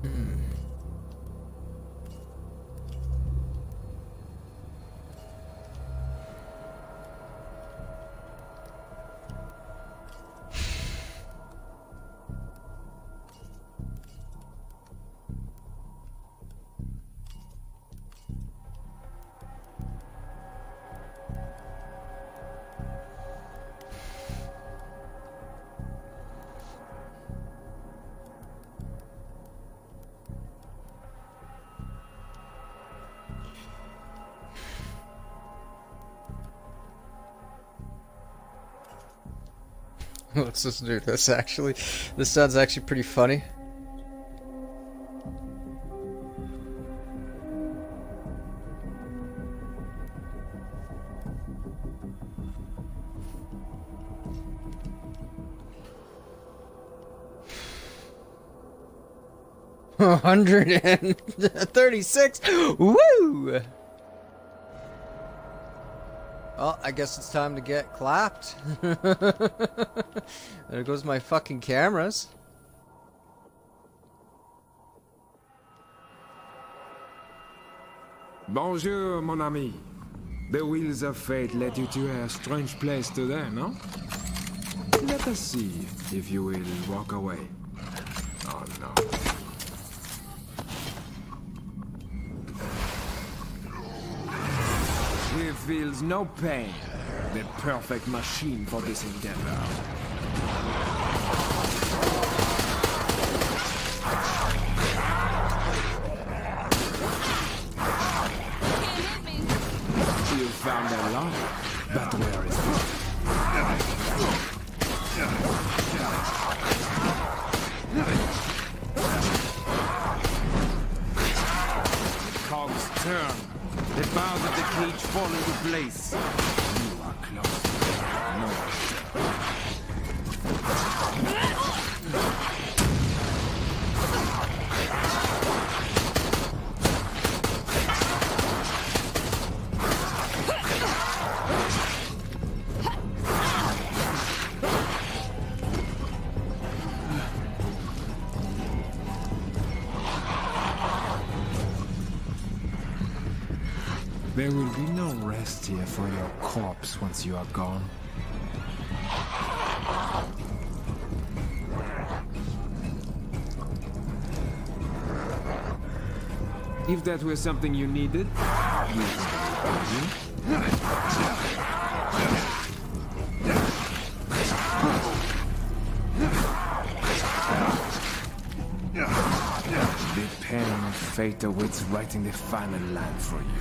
Let's listen to this actually. This sounds actually pretty funny. $136. Woo! Well, I guess it's time to get clapped. There goes my fucking cameras. Bonjour, mon ami. The wheels of fate led you to a strange place today, no? Let us see if you will walk away. Oh no. He feels no pain. The perfect machine for this endeavor. You found a lot, but where is it? Cogs turn. The bars of the cage fall into place. You are close. No. There will be no rest here for your corpse once you are gone. If that was something you needed, the pen of fate awaits writing the final line for you.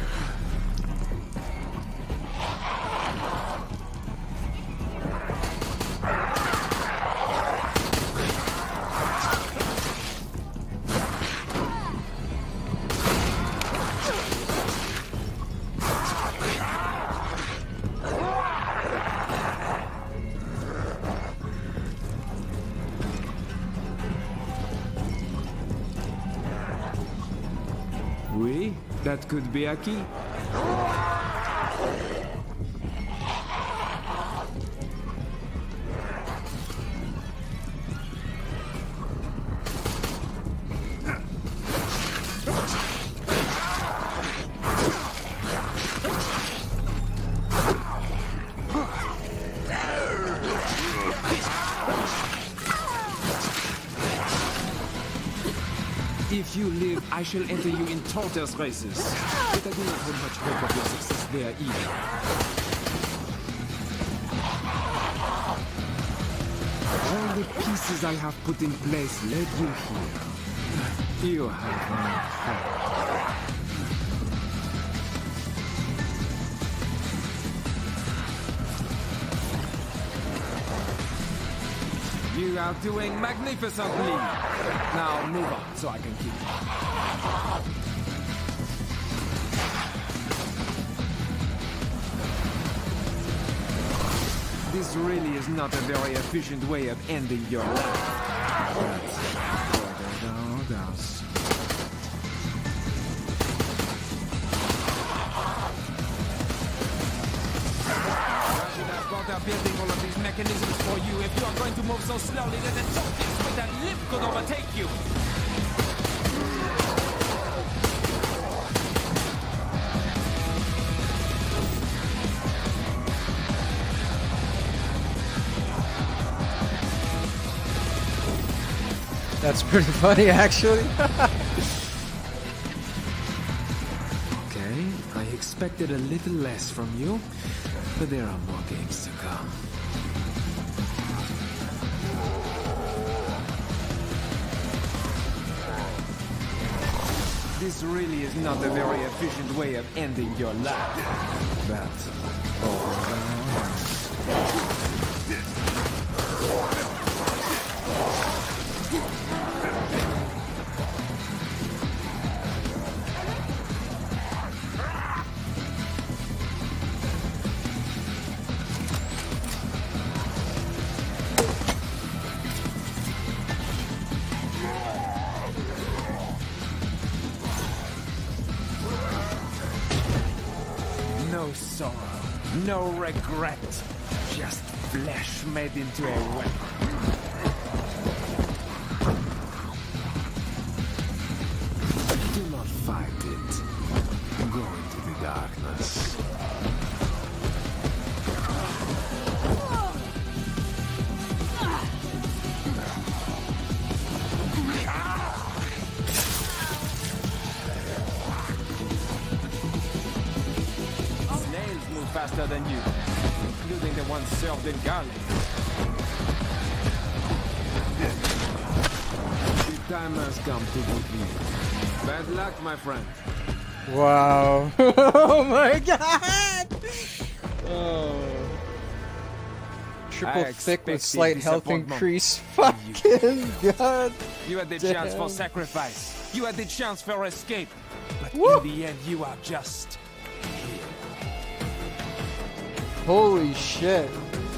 Oui, that could be a key. If you live, I shall enter you in tortoise races. But I do not have much hope of your success there either. All the pieces I have put in place led you here. You have no hope. You are doing magnificently. Now move on so I can keep you. This really is not a very efficient way of ending your life. Building all of these mechanisms for you. If you are going to move so slowly that the tortoise with a lip could overtake you. That's pretty funny, actually. Okay, I expected a little less from you, but there are more games to come. This really is not a very efficient way of ending your life. But, no sorrow, no regret, just flesh made into a weapon. Do not fight it. Go into the darkness. Snails move faster than you, including the ones served in garlic. The time has come to begin. Bad luck, my friend. Wow. Oh my god! Oh. Triple thick with slight health increase. Fucking god. You had the chance for sacrifice. You had the chance for escape. But Woo! in the end, you are just here. Holy shit.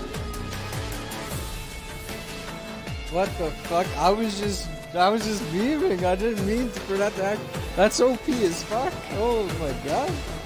What the fuck? I was just beaming. I didn't mean for that to act. That's OP as fuck. Oh my god.